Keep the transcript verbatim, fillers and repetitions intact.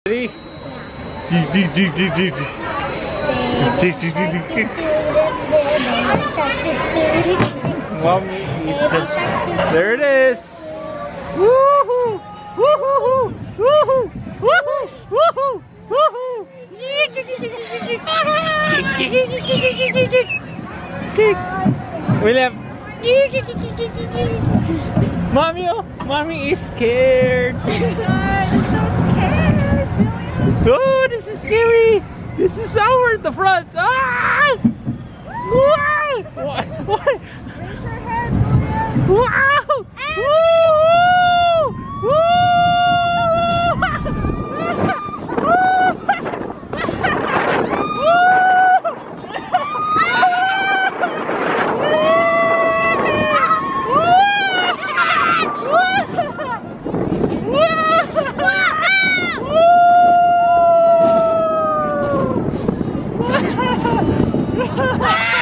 Ready? Mommy is just... There it is! Woohoo! Woohoo! Woohoo! Woohoo! Woohoo! Woohoo! William! Mommy, oh! Mommy is scared! Oh, this is scary! This is sour at the front! Ah! Why? What? What? Raise your head, William. Wow! Woo! Woo! Ah!